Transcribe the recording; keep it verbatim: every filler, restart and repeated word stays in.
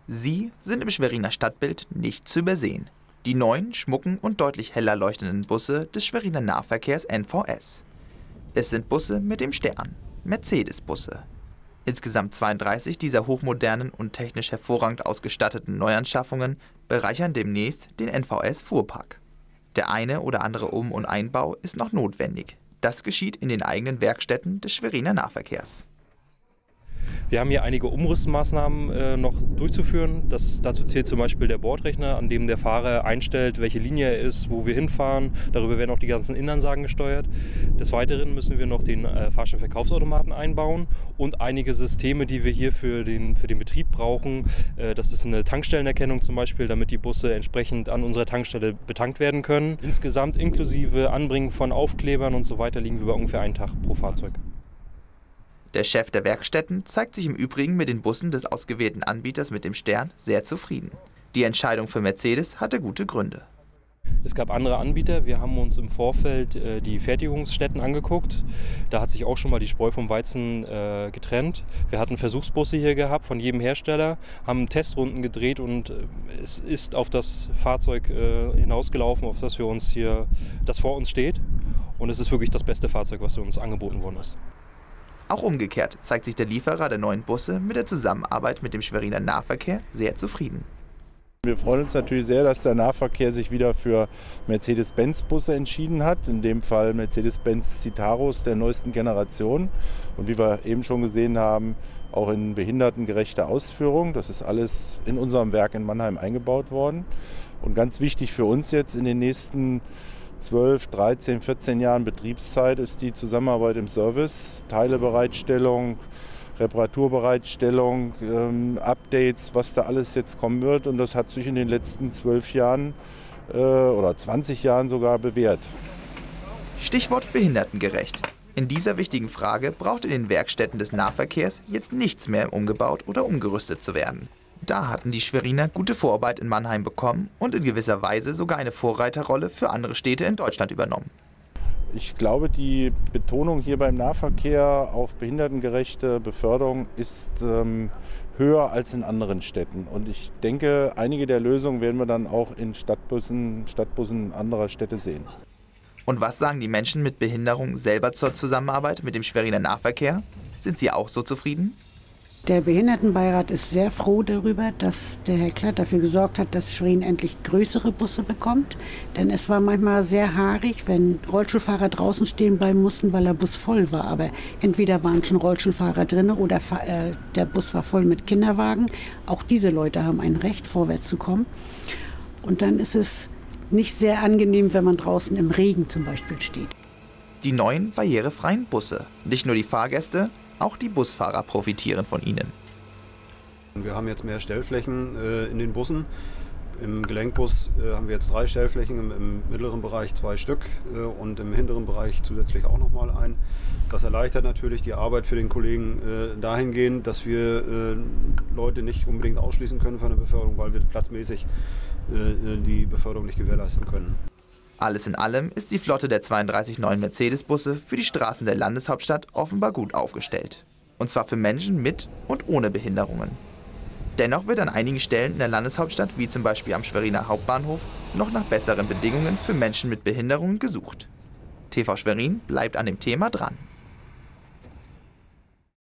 Sie sind im Schweriner Stadtbild nicht zu übersehen. Die neuen, schmucken und deutlich heller leuchtenden Busse des Schweriner Nahverkehrs N V S. Es sind Busse mit dem Stern, Mercedes-Busse. Insgesamt zweiunddreißig dieser hochmodernen und technisch hervorragend ausgestatteten Neuanschaffungen bereichern demnächst den N V S-Fuhrpark. Der eine oder andere Um- und Einbau ist noch notwendig. Das geschieht in den eigenen Werkstätten des Schweriner Nahverkehrs. Wir haben hier einige Umrüstmaßnahmen äh, noch durchzuführen. Das, dazu zählt zum Beispiel der Bordrechner, an dem der Fahrer einstellt, welche Linie er ist, wo wir hinfahren. Darüber werden auch die ganzen Innenansagen gesteuert. Des Weiteren müssen wir noch den äh, Fahrstuhlverkaufsautomaten einbauen und einige Systeme, die wir hier für den, für den Betrieb brauchen. Äh, das ist eine Tankstellenerkennung zum Beispiel, damit die Busse entsprechend an unserer Tankstelle betankt werden können. Insgesamt inklusive Anbringen von Aufklebern und so weiter liegen wir bei ungefähr einem Tag pro Fahrzeug. Der Chef der Werkstätten zeigt sich im Übrigen mit den Bussen des ausgewählten Anbieters mit dem Stern sehr zufrieden. Die Entscheidung für Mercedes hatte gute Gründe. Es gab andere Anbieter. Wir haben uns im Vorfeld äh, die Fertigungsstätten angeguckt. Da hat sich auch schon mal die Spreu vom Weizen äh, getrennt. Wir hatten Versuchsbusse hier gehabt von jedem Hersteller, haben Testrunden gedreht und äh, es ist auf das Fahrzeug äh, hinausgelaufen, auf das wir uns hier, das vor uns steht. Und es ist wirklich das beste Fahrzeug, was uns angeboten worden ist. Auch umgekehrt zeigt sich der Lieferer der neuen Busse mit der Zusammenarbeit mit dem Schweriner Nahverkehr sehr zufrieden. Wir freuen uns natürlich sehr, dass der Nahverkehr sich wieder für Mercedes-Benz-Busse entschieden hat. In dem Fall Mercedes-Benz Citaros der neuesten Generation. Und wie wir eben schon gesehen haben, auch in behindertengerechter Ausführung. Das ist alles in unserem Werk in Mannheim eingebaut worden. Und ganz wichtig für uns jetzt in den nächsten zwölf, dreizehn, vierzehn Jahren Betriebszeit ist die Zusammenarbeit im Service, Teilebereitstellung, Reparaturbereitstellung, ähm, Updates, was da alles jetzt kommen wird. Und das hat sich in den letzten zwölf Jahren äh, oder zwanzig Jahren sogar bewährt. Stichwort behindertengerecht. In dieser wichtigen Frage braucht in den Werkstätten des Nahverkehrs jetzt nichts mehr umgebaut oder umgerüstet zu werden. Da hatten die Schweriner gute Vorarbeit in Mannheim bekommen und in gewisser Weise sogar eine Vorreiterrolle für andere Städte in Deutschland übernommen. Ich glaube, die Betonung hier beim Nahverkehr auf behindertengerechte Beförderung ist ähm, höher als in anderen Städten. Und ich denke, einige der Lösungen werden wir dann auch in Stadtbussen, Stadtbussen anderer Städte sehen. Und was sagen die Menschen mit Behinderung selber zur Zusammenarbeit mit dem Schweriner Nahverkehr? Sind sie auch so zufrieden? Der Behindertenbeirat ist sehr froh darüber, dass der Herr Klatt dafür gesorgt hat, dass Schwerin endlich größere Busse bekommt. Denn es war manchmal sehr haarig, wenn Rollstuhlfahrer draußen stehen bleiben mussten, weil der Bus voll war. Aber entweder waren schon Rollstuhlfahrer drin oder äh, der Bus war voll mit Kinderwagen. Auch diese Leute haben ein Recht, vorwärts zu kommen. Und dann ist es nicht sehr angenehm, wenn man draußen im Regen zum Beispiel steht. Die neuen barrierefreien Busse. Nicht nur die Fahrgäste, auch die Busfahrer profitieren von ihnen. Wir haben jetzt mehr Stellflächen äh, in den Bussen. Im Gelenkbus äh, haben wir jetzt drei Stellflächen, im, im mittleren Bereich zwei Stück äh, und im hinteren Bereich zusätzlich auch nochmal ein. Das erleichtert natürlich die Arbeit für den Kollegen äh, dahingehend, dass wir äh, Leute nicht unbedingt ausschließen können von der Beförderung, weil wir platzmäßig äh, die Beförderung nicht gewährleisten können. Alles in allem ist die Flotte der zweiunddreißig neuen Mercedes-Busse für die Straßen der Landeshauptstadt offenbar gut aufgestellt. Und zwar für Menschen mit und ohne Behinderungen. Dennoch wird an einigen Stellen in der Landeshauptstadt, wie zum Beispiel am Schweriner Hauptbahnhof, noch nach besseren Bedingungen für Menschen mit Behinderungen gesucht. T V Schwerin bleibt an dem Thema dran.